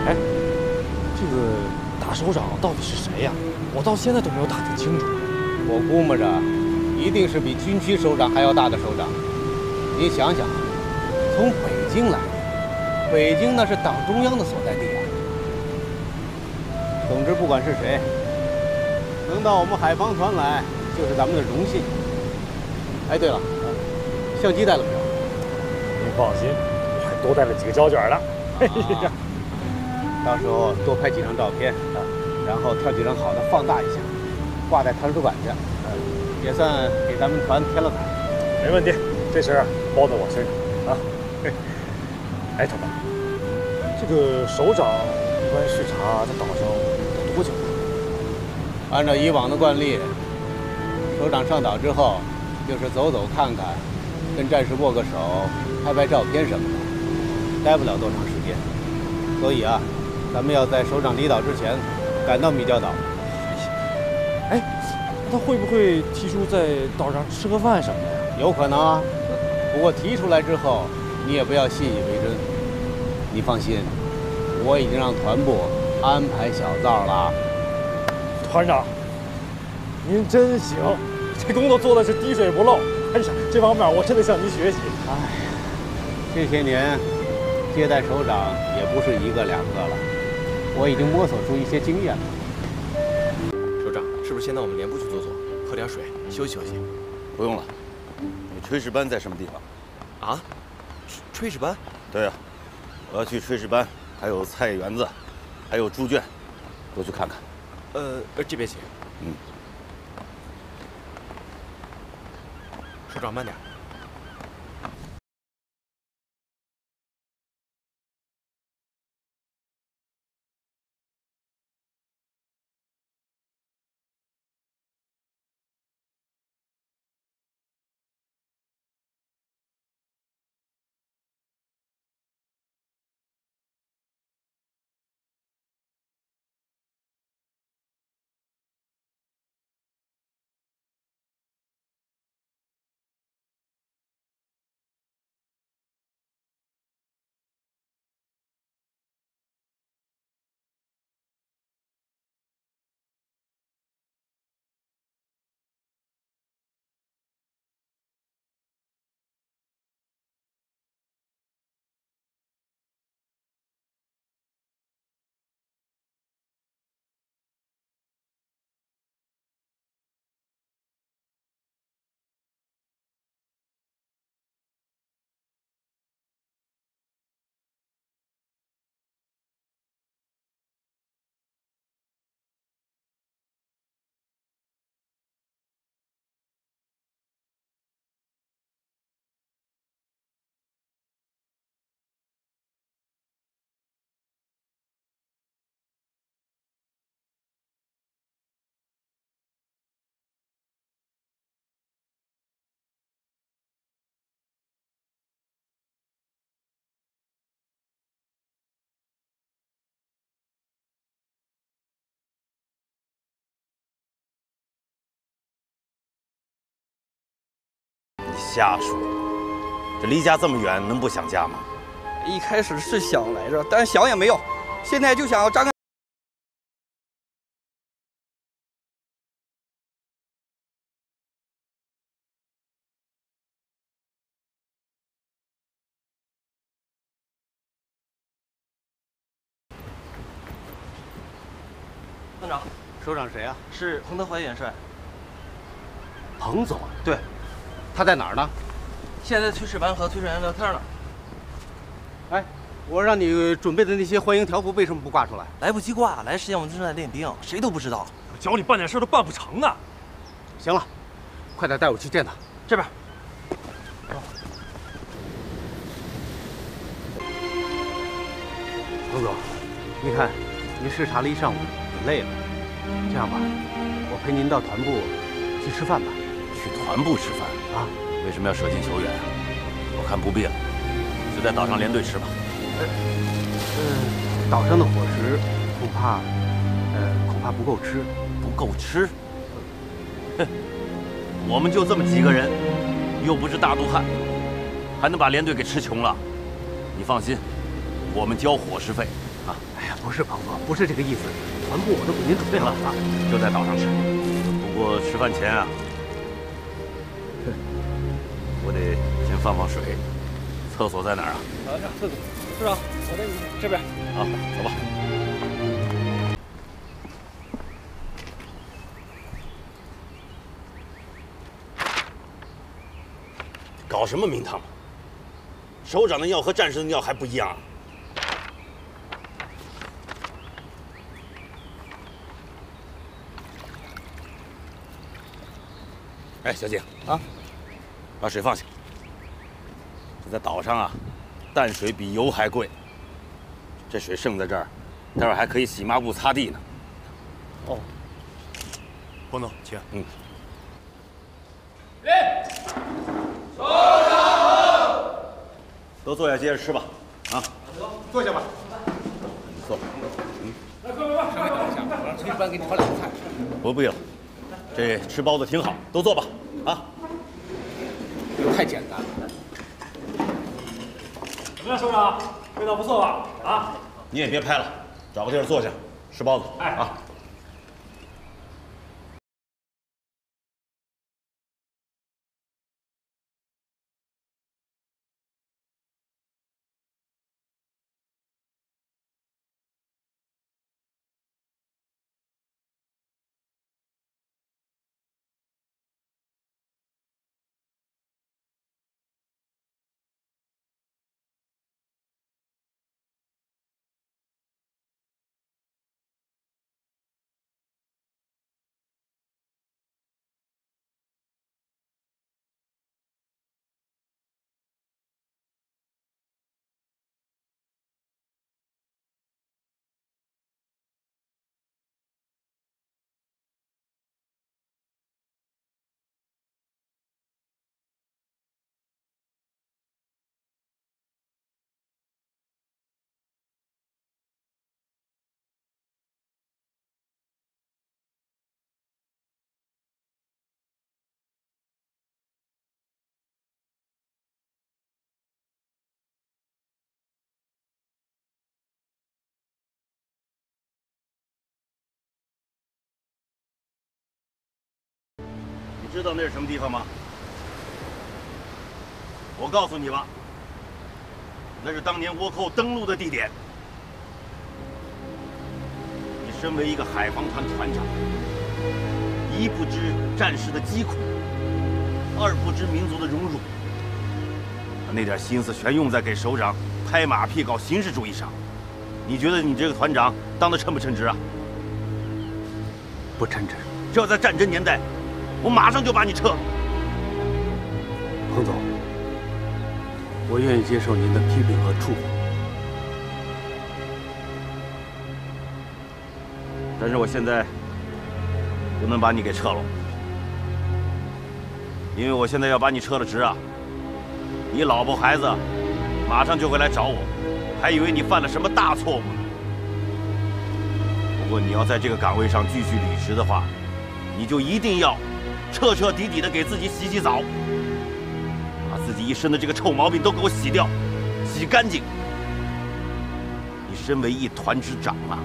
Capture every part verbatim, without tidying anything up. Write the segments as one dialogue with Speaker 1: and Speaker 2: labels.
Speaker 1: 哎，这个大首长到底是谁呀？我到现在都没有打听清楚。
Speaker 2: 我估摸着，一定是比军区首长还要大的首长。你想想，从北京来，北京那是党中央的所在地啊。总之，不管是谁，能到我们海防团来，就是咱们的荣幸。哎，对了，相机带了没有？
Speaker 1: 您放心，我还多带了几个胶卷呢。哎呀，
Speaker 2: 到时候多拍几张照片啊，然后挑几张好的放大一下，挂在图书馆去，也算给咱们团添了彩。
Speaker 1: 没问题，这事儿包在我身上啊。哎，头发，这个首长一般视察在岛上要多久？
Speaker 2: 按照以往的惯例，首长上岛之后，就是走走看看，跟战士握个手，拍拍照片什么的，待不了多长时间。所以啊，咱们要在首长离岛之前赶到米礁岛。
Speaker 1: 哎，他会不会提出在岛上吃个饭什么的呀？
Speaker 2: 有可能啊，不过提出来之后，你也不要信以为真。你放心，我已经让团部安排小灶了。
Speaker 1: 团长，您真行，这工作做的是滴水不漏。哎呀，这方面我真得向您学习。
Speaker 2: 哎呀，这些年接待首长也不是一个两个了，我已经摸索出一些经验了。
Speaker 3: 首长，是不是先到我们连部去坐坐，喝点水，休息休息？
Speaker 4: 不用了，你炊事班在什么地方？
Speaker 3: 啊？炊事班？
Speaker 4: 对呀、啊，我要去炊事班，还有菜园子，还有猪圈，都去看看。
Speaker 3: 呃，这边请。
Speaker 4: 嗯。
Speaker 3: 首长慢点。
Speaker 4: 瞎说，这离家这么远，能不想家吗？
Speaker 5: 一开始是想来着，但想也没用，现在就想要张开。
Speaker 6: 团长，
Speaker 2: 首长谁啊？
Speaker 6: 是彭德怀元帅。
Speaker 2: 彭总。
Speaker 6: 对。
Speaker 2: 他在哪儿呢？
Speaker 6: 现在在炊事班和炊事员聊天呢。
Speaker 2: 哎，我让你准备的那些欢迎条幅为什么不挂出来？
Speaker 6: 来不及挂，来时间我们正在练兵，谁都不知道。
Speaker 1: 我教你办点事都办不成呢。
Speaker 2: 行了，快点带我去见他。
Speaker 6: 这边。
Speaker 2: 彭总，你看，您视察了一上午，很累了。这样吧，我陪您到团部去吃饭吧。
Speaker 4: 去团部吃饭
Speaker 2: 啊？
Speaker 4: 为什么要舍近求远啊？我看不必了，就在岛上连队吃吧。
Speaker 2: 呃，呃，岛上的伙食恐怕，呃，恐怕不够吃。
Speaker 4: 不够吃？哼，我们就这么几个人，又不是大肚汉，还能把连队给吃穷了？你放心，我们交伙食费， 啊！哎呀，不是鹏哥，不是这个意思，团部我都给您准备好了，就在岛上吃。不过吃饭前啊，我得先放放水。厕所在哪儿啊？
Speaker 1: 啊，这厕所，市长，我带你这边。
Speaker 4: 啊，走吧。搞什么名堂？首长的尿和战士的尿还不一样啊！哎，小景啊，把水放下。这在岛上啊，淡水比油还贵。这水剩在这儿，待会儿还可以洗抹布、擦地呢。
Speaker 1: 哦，
Speaker 3: 彭总，请。
Speaker 4: 嗯。
Speaker 7: 首长好。
Speaker 4: 都坐下，接着吃吧。啊，
Speaker 7: 坐下吧。
Speaker 4: 坐。嗯。
Speaker 2: 来，快快快，稍微等一下，我让炊事班给你炒两个菜。
Speaker 4: 不不用，这吃包子挺好，都坐吧。啊。
Speaker 2: 这个太简单了。
Speaker 1: 怎么样，首长？味道不错吧？啊。
Speaker 4: 你也别拍了，找个地儿坐下，吃包子。哎啊。知道那是什么地方吗？我告诉你吧，那是当年倭寇登陆的地点。你身为一个海防团团长，一不知战士的疾苦，二不知民族的荣辱，把那点心思全用在给首长拍马屁、搞形式主义上。你觉得你这个团长当得称不称职啊？
Speaker 2: 不称职。
Speaker 4: 这要在战争年代，我马上就把你撤。
Speaker 2: 彭总，我愿意接受您的批评和处分，
Speaker 4: 但是我现在不能把你给撤了，因为我现在要把你撤了职啊，你老婆孩子马上就会来找我，还以为你犯了什么大错误呢。不过你要在这个岗位上继续履职的话，你就一定要彻彻底底的给自己洗洗澡，把自己一身的这个臭毛病都给我洗掉，洗干净。你身为一团之长啊，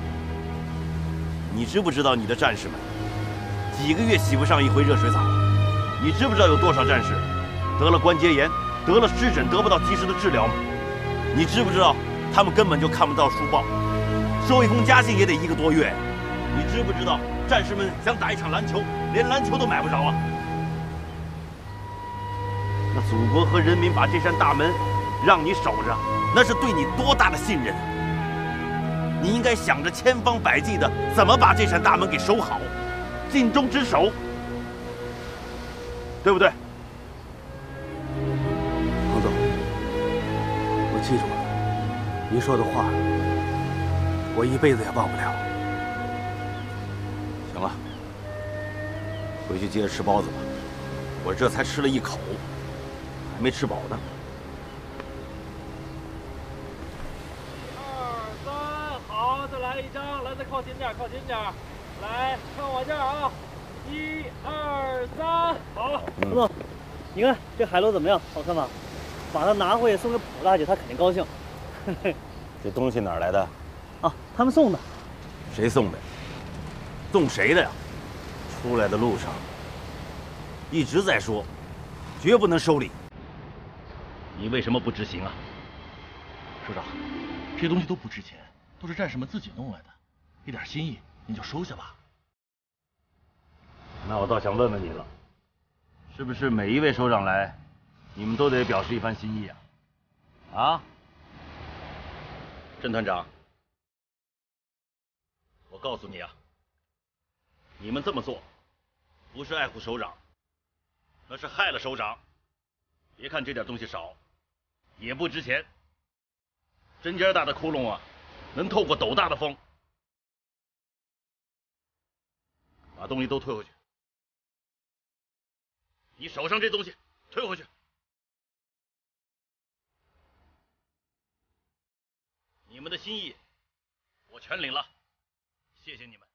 Speaker 4: 你知不知道你的战士们几个月洗不上一回热水澡啊？你知不知道有多少战士得了关节炎，得了湿疹，得不到及时的治疗吗？你知不知道他们根本就看不到书报，收一封家信也得一个多月？你知不知道战士们想打一场篮球，连篮球都买不着啊？那祖国和人民把这扇大门让你守着，那是对你多大的信任啊！你应该想着千方百计的怎么把这扇大门给守好，尽忠职守，对不对？
Speaker 2: 彭总，我记住了，您说的话，我一辈子也忘不了。
Speaker 4: 行了，回去接着吃包子吧。我这才吃了一口，还没吃饱呢。
Speaker 1: 二三，好，再来一张，来，再靠近点，靠近点，来，看我这儿啊，一二三，好。
Speaker 8: 彭总，你看这海螺怎么样？好看吧？把它拿回去送给普大姐，她肯定高兴。
Speaker 4: 这东西哪儿来的？
Speaker 8: 啊，他们送的。
Speaker 4: 谁送的？送谁的呀？出来的路上一直在说，绝不能收礼。你为什么不执行啊？
Speaker 9: 首长，这些东西都不值钱，都是战士们自己弄来的，一点心意您就收下吧。
Speaker 4: 那我倒想问问你了，是不是每一位首长来，你们都得表示一番心意啊？啊？郑团长，我告诉你啊，你们这么做，不是爱护首长，那是害了首长。别看这点东西少，也不值钱。针尖大的窟窿啊，能透过斗大的风。把东西都退回去。你手上这东西退回去。你们的心意，我全领了，谢谢你们。